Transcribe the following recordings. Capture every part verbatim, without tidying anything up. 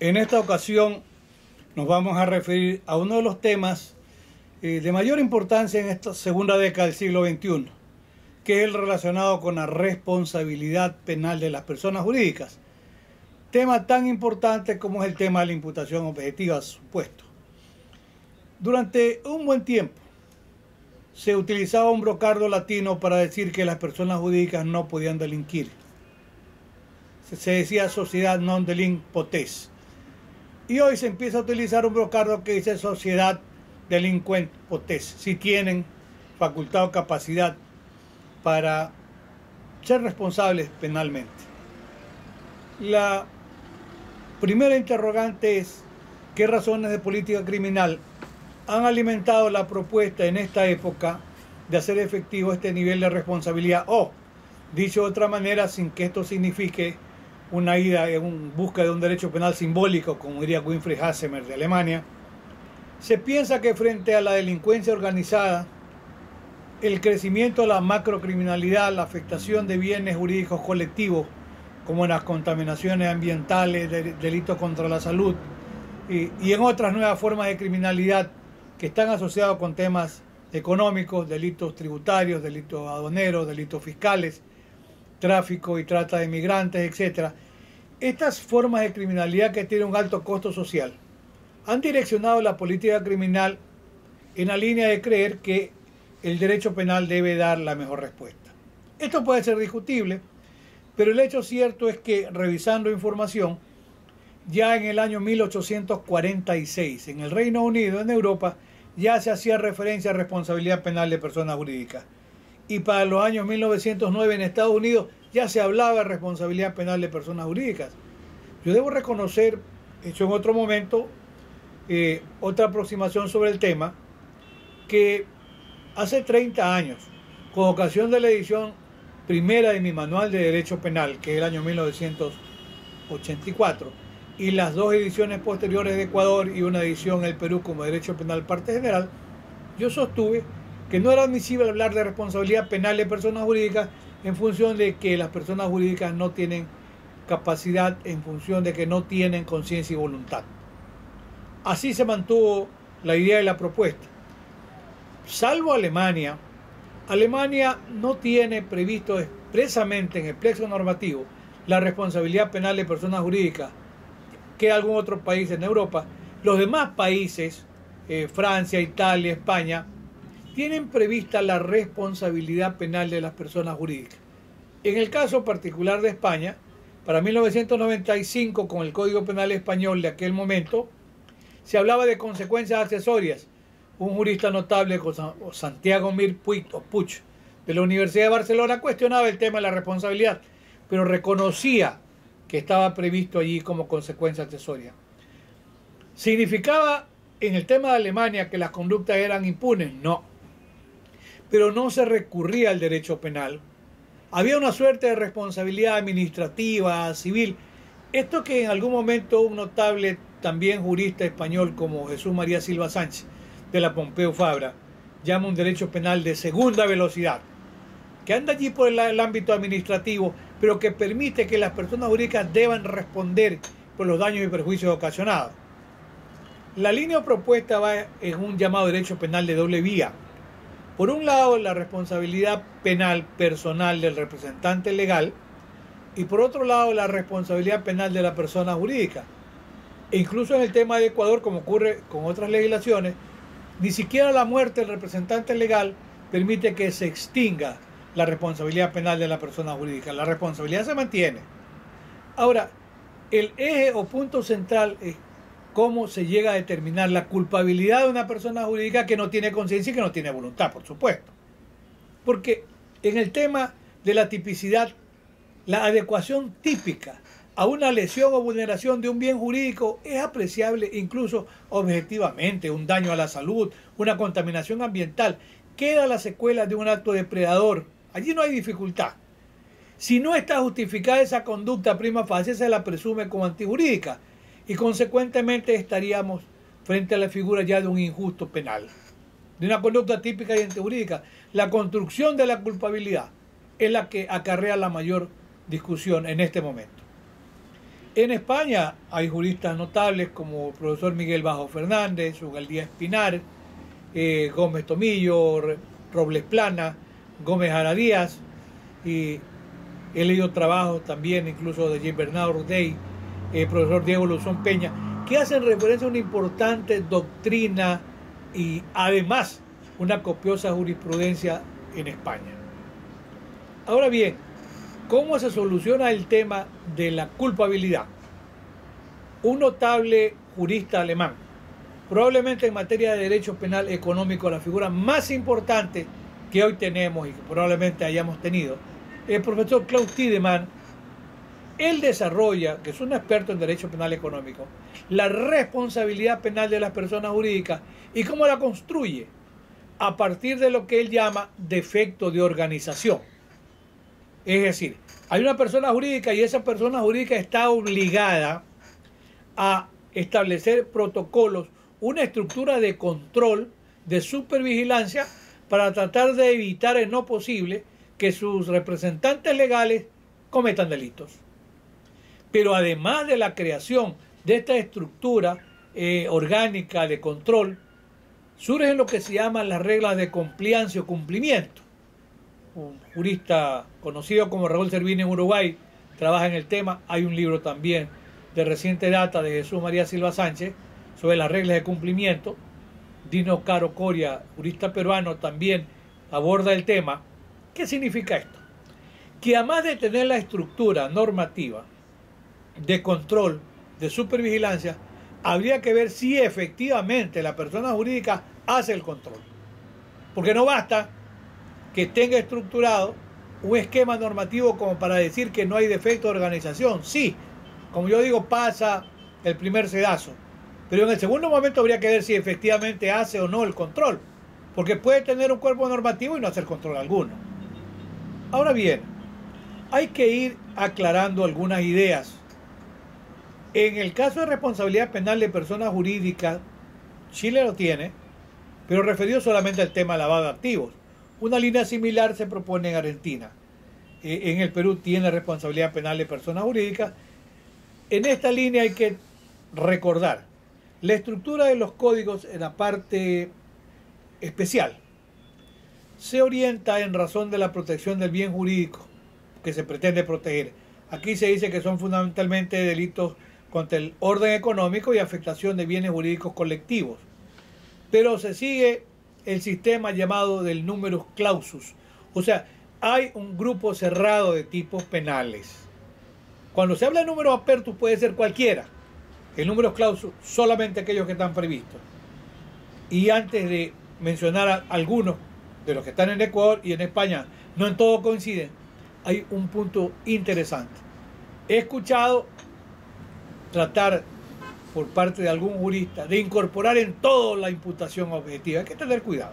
En esta ocasión nos vamos a referir a uno de los temas eh, de mayor importancia en esta segunda década del siglo veintiuno, que es el relacionado con la responsabilidad penal de las personas jurídicas. Tema tan importante como es el tema de la imputación objetiva, supuesto. Durante un buen tiempo se utilizaba un brocardo latino para decir que las personas jurídicas no podían delinquir. Se decía sociedad non delinq potest. Y hoy se empieza a utilizar un brocardo que dice sociedad delinquent potest, si tienen facultad o capacidad para ser responsables penalmente. La primera interrogante es: ¿qué razones de política criminal han alimentado la propuesta en esta época de hacer efectivo este nivel de responsabilidad? O, dicho de otra manera, sin que esto signifique una ida en busca de un derecho penal simbólico, como diría Winfried Hassemer de Alemania, se piensa que frente a la delincuencia organizada, el crecimiento de la macrocriminalidad, la afectación de bienes jurídicos colectivos, como en las contaminaciones ambientales, de, delitos contra la salud y, y en otras nuevas formas de criminalidad que están asociados con temas económicos, delitos tributarios, delitos aduaneros, delitos fiscales, tráfico y trata de migrantes, etcétera. Estas formas de criminalidad que tienen un alto costo social han direccionado la política criminal en la línea de creer que el derecho penal debe dar la mejor respuesta. Esto puede ser discutible, pero el hecho cierto es que, revisando información, ya en el año mil ochocientos cuarenta y seis, en el Reino Unido, en Europa, ya se hacía referencia a responsabilidad penal de personas jurídicas. Y para los años mil novecientos nueve en Estados Unidos ya se hablaba de responsabilidad penal de personas jurídicas. Yo debo reconocer, hecho en otro momento, eh, otra aproximación sobre el tema, que hace treinta años, con ocasión de la edición primera de mi manual de Derecho Penal, que es el año mil novecientos ochenta y cuatro, y las dos ediciones posteriores de Ecuador y una edición en el Perú como Derecho Penal Parte General, yo sostuve que no era admisible hablar de responsabilidad penal de personas jurídicas en función de que las personas jurídicas no tienen capacidad, en función de que no tienen conciencia y voluntad. Así se mantuvo la idea de la propuesta. Salvo Alemania, Alemania no tiene previsto expresamente en el plexo normativo la responsabilidad penal de personas jurídicas que algún otro país en Europa. Los demás países, eh, Francia, Italia, España, tienen prevista la responsabilidad penal de las personas jurídicas. En el caso particular de España, para mil novecientos noventa y cinco, con el Código Penal español de aquel momento, se hablaba de consecuencias accesorias. Un jurista notable, Santiago Mir Puig, o Puig, de la Universidad de Barcelona, cuestionaba el tema de la responsabilidad, pero reconocía que estaba previsto allí como consecuencia accesoria. ¿Significaba en el tema de Alemania que las conductas eran impunes? No. Pero no se recurría al derecho penal. Había una suerte de responsabilidad administrativa, civil. Esto que en algún momento un notable, también jurista español como Jesús María Silva Sánchez, de la Pompeu Fabra, llama un derecho penal de segunda velocidad, que anda allí por el, el ámbito administrativo, pero que permite que las personas jurídicas deban responder por los daños y perjuicios ocasionados. La línea propuesta va en un llamado derecho penal de doble vía. Por un lado, la responsabilidad penal personal del representante legal, y por otro lado, la responsabilidad penal de la persona jurídica. E incluso en el tema de Ecuador, como ocurre con otras legislaciones, ni siquiera la muerte del representante legal permite que se extinga la responsabilidad penal de la persona jurídica. La responsabilidad se mantiene. Ahora, el eje o punto central es cómo se llega a determinar la culpabilidad de una persona jurídica que no tiene conciencia y que no tiene voluntad, por supuesto. Porque en el tema de la tipicidad, la adecuación típica a una lesión o vulneración de un bien jurídico es apreciable incluso objetivamente. Un daño a la salud, una contaminación ambiental, queda la secuela de un acto depredador. Allí no hay dificultad. Si no está justificada esa conducta prima facie, se la presume como antijurídica y consecuentemente estaríamos frente a la figura ya de un injusto penal, de una conducta típica y antijurídica. La construcción de la culpabilidad es la que acarrea la mayor discusión en este momento. En España hay juristas notables como el profesor Miguel Bajo Fernández, Ugaldía Espinar, eh, Gómez Tomillo, Robles Plana, Gómez Jara Díaz, y he leído trabajos también incluso de Jean Bernardo Ordey, el profesor Diego Luzón Peña, que hacen referencia a una importante doctrina y además una copiosa jurisprudencia en España. Ahora bien, ¿cómo se soluciona el tema de la culpabilidad? Un notable jurista alemán, probablemente en materia de derecho penal económico, la figura más importante que hoy tenemos y que probablemente hayamos tenido, el profesor Klaus Tiedemann, él desarrolla, que es un experto en derecho penal económico, la responsabilidad penal de las personas jurídicas y cómo la construye a partir de lo que él llama defecto de organización. Es decir, hay una persona jurídica y esa persona jurídica está obligada a establecer protocolos, una estructura de control, de supervigilancia, para tratar de evitar en lo posible que sus representantes legales cometan delitos. Pero además de la creación de esta estructura eh, orgánica de control, surgen lo que se llaman las reglas de compliance o cumplimiento. Un jurista conocido como Raúl Servini en Uruguay trabaja en el tema. Hay un libro también de reciente data de Jesús María Silva Sánchez sobre las reglas de cumplimiento. Dino Caro Coria, jurista peruano, también aborda el tema. ¿Qué significa esto? Que además de tener la estructura normativa de control, de supervigilancia, habría que ver si efectivamente la persona jurídica hace el control. Porque no basta que tenga estructurado un esquema normativo como para decir que no hay defecto de organización. Sí, como yo digo, pasa el primer sedazo. Pero en el segundo momento habría que ver si efectivamente hace o no el control. Porque puede tener un cuerpo normativo y no hacer control alguno. Ahora bien, hay que ir aclarando algunas ideas. En el caso de responsabilidad penal de personas jurídicas, Chile lo tiene, pero referido solamente al tema de lavado de activos. Una línea similar se propone en Argentina. Eh, en el Perú tiene responsabilidad penal de personas jurídicas. En esta línea hay que recordar la estructura de los códigos en la parte especial. Se orienta en razón de la protección del bien jurídico que se pretende proteger. Aquí se dice que son fundamentalmente delitos contra el orden económico y afectación de bienes jurídicos colectivos. Pero se sigue el sistema llamado del numerus clausus. O sea, hay un grupo cerrado de tipos penales. Cuando se habla de números apertus puede ser cualquiera. El numerus clausus solamente aquellos que están previstos. Y antes de mencionar a algunos de los que están en Ecuador y en España, no en todo coinciden, hay un punto interesante. He escuchado tratar por parte de algún jurista de incorporar en todo la imputación objetiva. Hay que tener cuidado,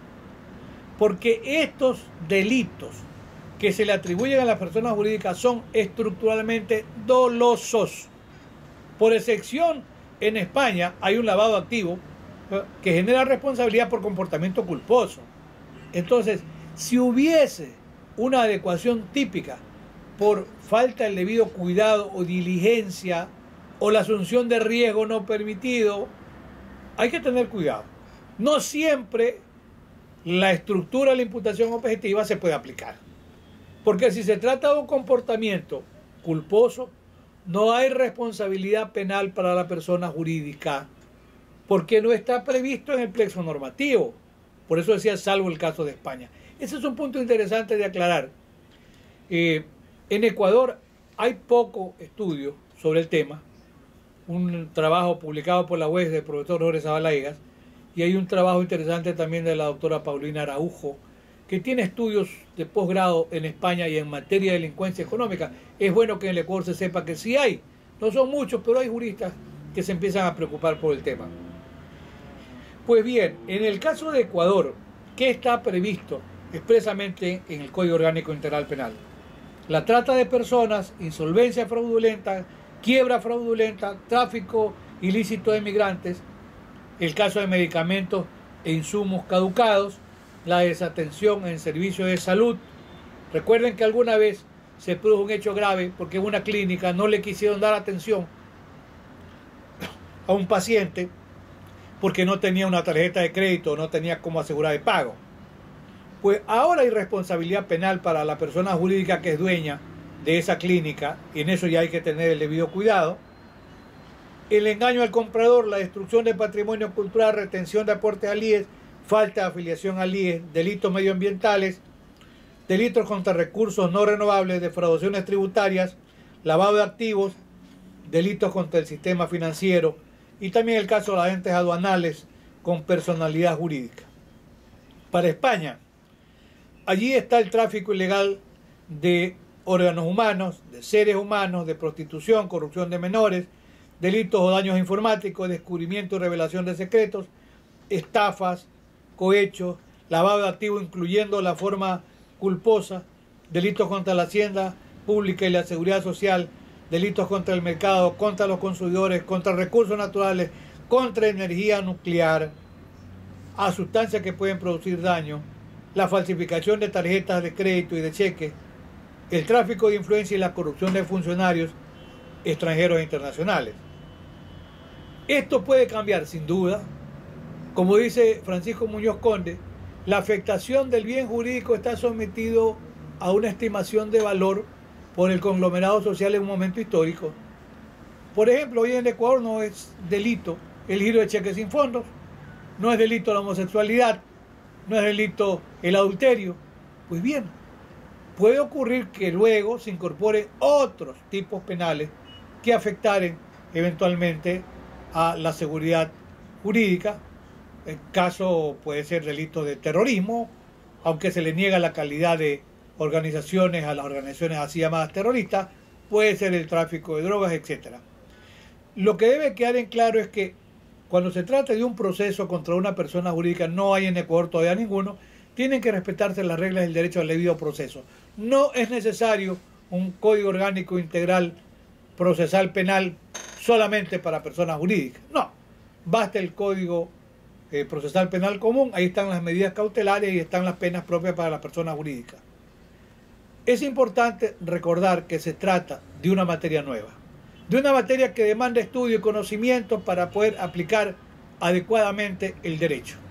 porque estos delitos que se le atribuyen a las personas jurídicas son estructuralmente dolosos. Por excepción, en España hay un lavado activo que genera responsabilidad por comportamiento culposo. Entonces, si hubiese una adecuación típica por falta del debido cuidado o diligencia o la asunción de riesgo no permitido, hay que tener cuidado. No siempre la estructura de la imputación objetiva se puede aplicar. Porque si se trata de un comportamiento culposo, no hay responsabilidad penal para la persona jurídica, porque no está previsto en el plexo normativo. Por eso decía, salvo el caso de España. Ese es un punto interesante de aclarar. Eh, en Ecuador hay poco estudio sobre el tema. Un trabajo publicado por la U E S del profesor Jorge Zabalaegas, y hay un trabajo interesante también de la doctora Paulina Araujo, que tiene estudios de posgrado en España y en materia de delincuencia económica. Es bueno que en el Ecuador se sepa que sí hay, no son muchos, pero hay juristas que se empiezan a preocupar por el tema. Pues bien, en el caso de Ecuador, ¿qué está previsto expresamente en el Código Orgánico Integral Penal? La trata de personas, insolvencia fraudulenta, quiebra fraudulenta, tráfico ilícito de migrantes, el caso de medicamentos e insumos caducados, la desatención en servicios de salud. Recuerden que alguna vez se produjo un hecho grave porque en una clínica no le quisieron dar atención a un paciente porque no tenía una tarjeta de crédito, no tenía cómo asegurar el pago. Pues ahora hay responsabilidad penal para la persona jurídica que es dueña de esa clínica, y en eso ya hay que tener el debido cuidado. El engaño al comprador, la destrucción de patrimonio cultural, retención de aportes al I E S, falta de afiliación al I E S, delitos medioambientales, delitos contra recursos no renovables, defraudaciones tributarias, lavado de activos, delitos contra el sistema financiero y también el caso de los agentes aduanales con personalidad jurídica. Para España, allí está el tráfico ilegal de órganos humanos, de seres humanos, de prostitución, corrupción de menores, delitos o daños informáticos, descubrimiento y revelación de secretos, estafas, cohechos, lavado de activos incluyendo la forma culposa, delitos contra la hacienda pública y la seguridad social, delitos contra el mercado, contra los consumidores, contra recursos naturales, contra energía nuclear, a sustancias que pueden producir daño, la falsificación de tarjetas de crédito y de cheques, el tráfico de influencia y la corrupción de funcionarios extranjeros e internacionales. Esto puede cambiar sin duda. Como dice Francisco Muñoz Conde, la afectación del bien jurídico está sometido a una estimación de valor por el conglomerado social en un momento histórico. Por ejemplo, hoy en Ecuador no es delito el giro de cheques sin fondos, no es delito la homosexualidad, no es delito el adulterio. Pues bien, puede ocurrir que luego se incorporen otros tipos penales que afectaren eventualmente a la seguridad jurídica. El caso puede ser delito de terrorismo, aunque se le niega la calidad de organizaciones a las organizaciones así llamadas terroristas, puede ser el tráfico de drogas, etcétera. Lo que debe quedar en claro es que cuando se trata de un proceso contra una persona jurídica, no hay en Ecuador todavía ninguno, tienen que respetarse las reglas del derecho al debido proceso. No es necesario un código orgánico integral procesal penal solamente para personas jurídicas. No, basta el código eh, procesal penal común, ahí están las medidas cautelares y están las penas propias para las personas jurídicas. Es importante recordar que se trata de una materia nueva, de una materia que demanda estudio y conocimiento para poder aplicar adecuadamente el derecho.